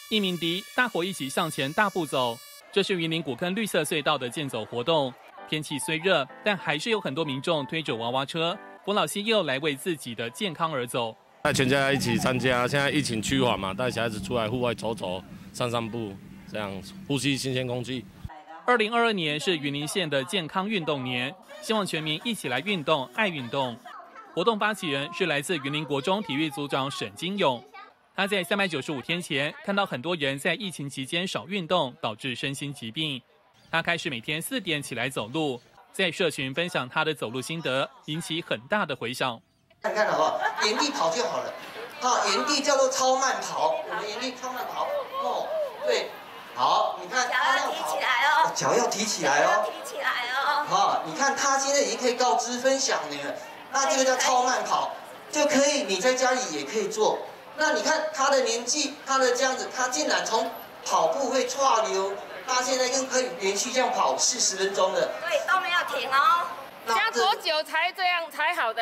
一鸣笛，大伙一起向前大步走。这是云林古坑绿色隧道的健走活动。天气虽热，但还是有很多民众推着娃娃车，扶老携幼来为自己的健康而走。 带全家一起参加，现在疫情趋缓嘛，带小孩子出来户外走走、散散步，这样呼吸新鲜空气。 2022年是云林县的健康运动年，希望全民一起来运动、爱运动。活动发起人是来自云林国中体育组长沈金勇。他在395天前看到很多人在疫情期间少运动，导致身心疾病。他开始每天4点起来走路，在社群分享他的走路心得，引起很大的回响。 看看好不好？原地跑就好了。好，原地叫做超慢跑。我们原地超慢跑。哦，对，好，你看脚要提起来哦， 脚要提起来哦， 提起来哦。 好，你看他现在已经可以告知分享了，那这个叫超慢跑，就可以你在家里也可以做。那你看他的年纪，他的这样子，他竟然从跑步会岔流，他现在更可以连续这样跑40分钟了。 对，都没有停哦。 加多久才这样才好的？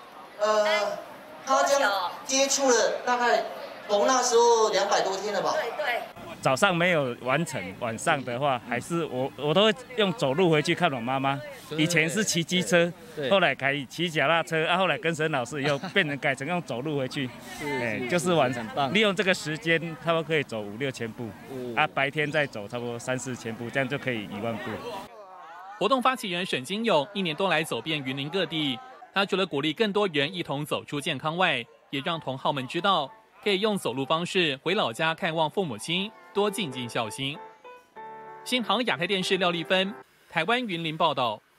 他这样接触了大概从那时候200多天了吧？ 对对。 早上没有完成，晚上的话还是我都会用走路回去看我妈妈。以前是骑机车，后来改骑脚踏车，后来跟沈老师以后变成改成用走路回去。就是完成，利用这个时间，差不多可以走5、6千步，白天再走差不多3、4千步，这样就可以1万步。 活动发起人沈金勇1年多来走遍云林各地，他除了鼓励更多人一同走出健康外，也让同好们知道可以用走路方式回老家看望父母亲，多尽尽孝心。新航亚太电视廖丽芬，台湾云林报道。